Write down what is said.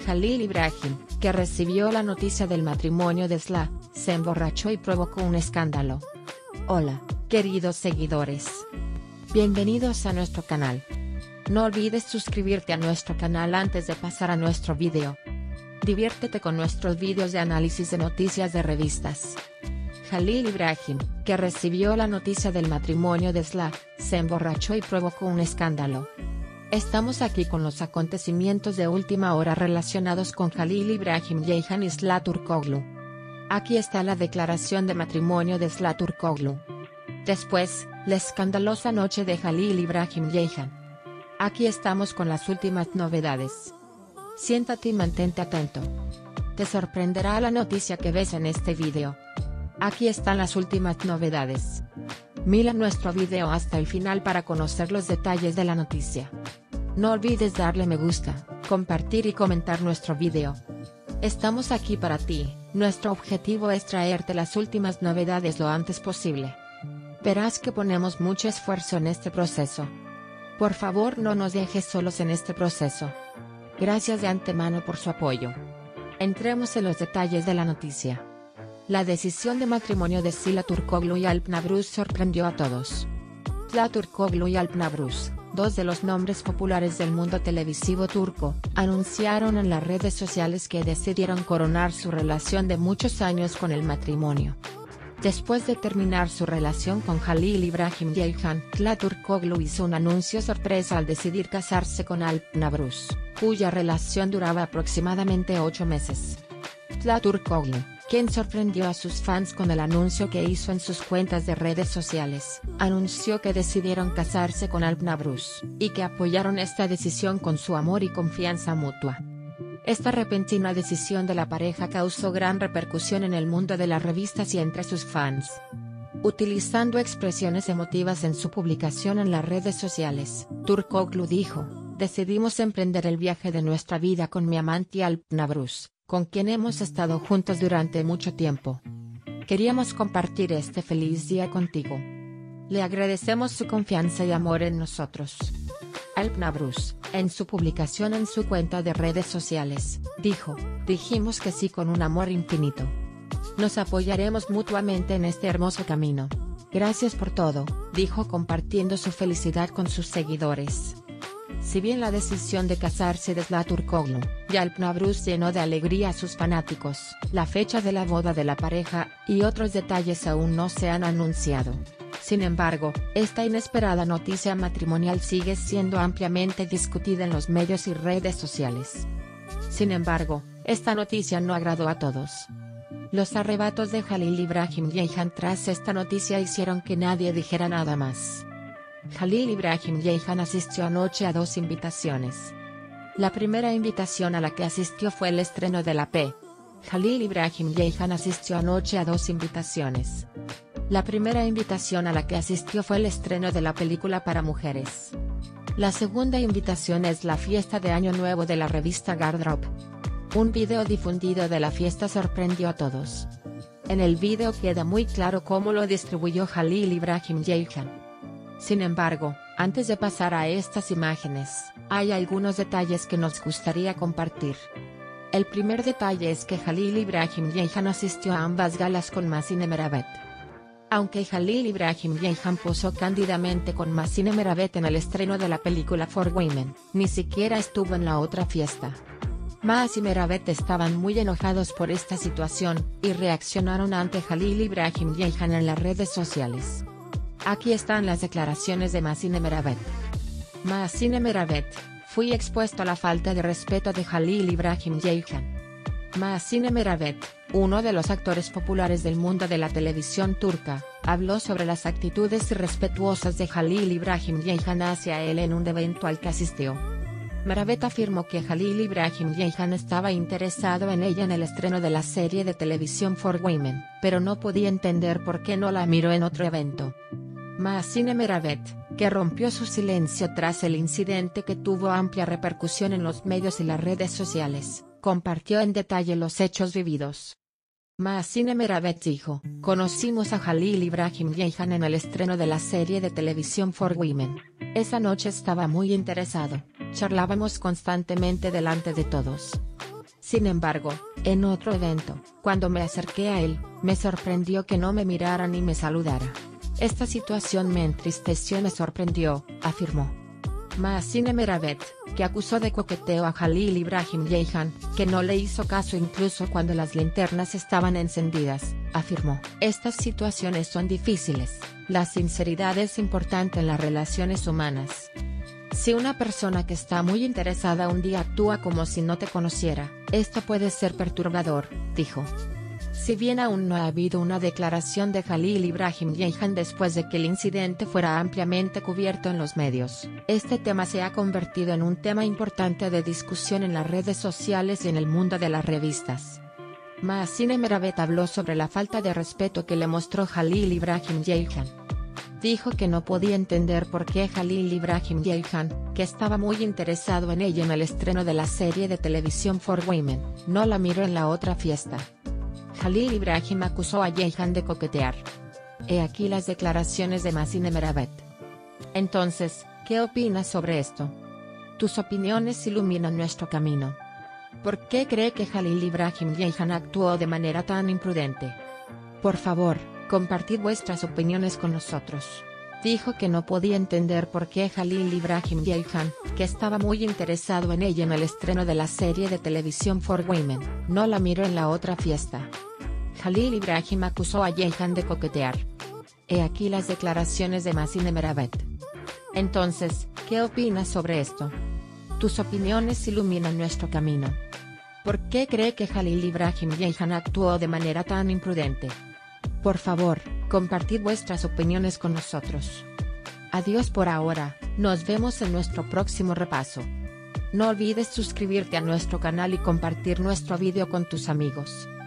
Jalil Ibrahim, que recibió la noticia del matrimonio de Sla, se emborrachó y provocó un escándalo. Hola, queridos seguidores. Bienvenidos a nuestro canal. No olvides suscribirte a nuestro canal antes de pasar a nuestro video. Diviértete con nuestros videos de análisis de noticias de revistas. Jalil Ibrahim, que recibió la noticia del matrimonio de Sla, se emborrachó y provocó un escándalo. Estamos aquí con los acontecimientos de última hora relacionados con Jalil Ibrahim Ceyhan y Sla Turkoglu. Aquí está la declaración de matrimonio de Sla Turkoglu. Después, la escandalosa noche de Jalil Ibrahim Ceyhan. Aquí estamos con las últimas novedades. Siéntate y mantente atento. Te sorprenderá la noticia que ves en este video. Aquí están las últimas novedades. Mira nuestro video hasta el final para conocer los detalles de la noticia. No olvides darle me gusta, compartir y comentar nuestro video. Estamos aquí para ti, nuestro objetivo es traerte las últimas novedades lo antes posible. Verás que ponemos mucho esfuerzo en este proceso. Por favor no nos dejes solos en este proceso. Gracias de antemano por su apoyo. Entremos en los detalles de la noticia. La decisión de matrimonio de Sla Turkoglu y Alp Navruz sorprendió a todos. Sla Turkoglu y Alp Navruz, dos de los nombres populares del mundo televisivo turco, anunciaron en las redes sociales que decidieron coronar su relación de muchos años con el matrimonio. Después de terminar su relación con Jalil Ibrahim Ceyhan, Sla Turkoglu hizo un anuncio sorpresa al decidir casarse con Alp Navruz, cuya relación duraba aproximadamente 8 meses. Sla Turkoglu, quien sorprendió a sus fans con el anuncio que hizo en sus cuentas de redes sociales, anunció que decidieron casarse con Alp Navruz, y que apoyaron esta decisión con su amor y confianza mutua. Esta repentina decisión de la pareja causó gran repercusión en el mundo de las revistas y entre sus fans. Utilizando expresiones emotivas en su publicación en las redes sociales, Turkoglu dijo: "Decidimos emprender el viaje de nuestra vida con mi amante Alp Navruz, con quien hemos estado juntos durante mucho tiempo. Queríamos compartir este feliz día contigo. Le agradecemos su confianza y amor en nosotros". Alp Navruz, en su publicación en su cuenta de redes sociales, dijo: "Dijimos que sí con un amor infinito. Nos apoyaremos mutuamente en este hermoso camino. Gracias por todo", dijo compartiendo su felicidad con sus seguidores. Si bien la decisión de casarse de Sla Turkoglu y Alp Navruz llenó de alegría a sus fanáticos, la fecha de la boda de la pareja y otros detalles aún no se han anunciado. Sin embargo, esta inesperada noticia matrimonial sigue siendo ampliamente discutida en los medios y redes sociales. Sin embargo, esta noticia no agradó a todos. Los arrebatos de Jalil Ibrahim Ceyhan tras esta noticia hicieron que nadie dijera nada más. Jalil Ibrahim Ceyhan asistió anoche a 2 invitaciones. La primera invitación a la que asistió fue el estreno de la P. Jalil Ibrahim Ceyhan asistió anoche a 2 invitaciones. La primera invitación a la que asistió fue el estreno de la película para mujeres. La segunda invitación es la fiesta de Año Nuevo de la revista Gardrop. Un video difundido de la fiesta sorprendió a todos. En el video queda muy claro cómo lo distribuyó Jalil Ibrahim Ceyhan. Sin embargo, antes de pasar a estas imágenes, hay algunos detalles que nos gustaría compartir. El primer detalle es que Jalil Ibrahim Ceyhan asistió a ambas galas con Masine Meravet. Aunque Jalil Ibrahim Ceyhan posó cándidamente con Masine Meravet en el estreno de la película For Women, ni siquiera estuvo en la otra fiesta. Mas y Meravet estaban muy enojados por esta situación, y reaccionaron ante Jalil Ibrahim Ceyhan en las redes sociales. Aquí están las declaraciones de Masine Meravet. Masine Meravet: "Fui expuesto a la falta de respeto de Jalil Ibrahim Ceyhan". Masine Meravet, uno de los actores populares del mundo de la televisión turca, habló sobre las actitudes irrespetuosas de Jalil Ibrahim Ceyhan hacia él en un evento al que asistió. Meravet afirmó que Jalil Ibrahim Ceyhan estaba interesado en ella en el estreno de la serie de televisión For Women, pero no podía entender por qué no la miró en otro evento. Masine Meravet, que rompió su silencio tras el incidente que tuvo amplia repercusión en los medios y las redes sociales, compartió en detalle los hechos vividos. Masine Meravet dijo: "Conocimos a Jalil Ibrahim Ceyhan en el estreno de la serie de televisión For Women. Esa noche estaba muy interesado, charlábamos constantemente delante de todos. Sin embargo, en otro evento, cuando me acerqué a él, me sorprendió que no me mirara ni me saludara. Esta situación me entristeció y me sorprendió, afirmó. Mahsine Meravet, que acusó de coqueteo a Jalil Ibrahim Ceyhan, que no le hizo caso incluso cuando las linternas estaban encendidas, afirmó. Estas situaciones son difíciles, la sinceridad es importante en las relaciones humanas. Si una persona que está muy interesada un día actúa como si no te conociera, esto puede ser perturbador, dijo. Si bien aún no ha habido una declaración de Jalil Ibrahim Ceyhan después de que el incidente fuera ampliamente cubierto en los medios, este tema se ha convertido en un tema importante de discusión en las redes sociales y en el mundo de las revistas. Mahsine Meravet habló sobre la falta de respeto que le mostró Jalil Ibrahim Ceyhan. Dijo que no podía entender por qué Jalil Ibrahim Ceyhan, que estaba muy interesado en ella en el estreno de la serie de televisión For Women, no la miró en la otra fiesta. Jalil Ibrahim acusó a Ceyhan de coquetear. He aquí las declaraciones de Mahsine Meravet. Entonces, ¿qué opinas sobre esto? Tus opiniones iluminan nuestro camino. ¿Por qué cree que Jalil Ibrahim Ceyhan actuó de manera tan imprudente? Por favor, compartid vuestras opiniones con nosotros. Dijo que no podía entender por qué Jalil Ibrahim Ceyhan, que estaba muy interesado en ella en el estreno de la serie de televisión For Women, no la miró en la otra fiesta. Jalil Ibrahim acusó a Ceyhan de coquetear. He aquí las declaraciones de Mahsine Meravet. Entonces, ¿qué opinas sobre esto? Tus opiniones iluminan nuestro camino. ¿Por qué cree que Jalil Ibrahim Ceyhan actuó de manera tan imprudente? Por favor, compartid vuestras opiniones con nosotros. Adiós por ahora, nos vemos en nuestro próximo repaso. No olvides suscribirte a nuestro canal y compartir nuestro vídeo con tus amigos.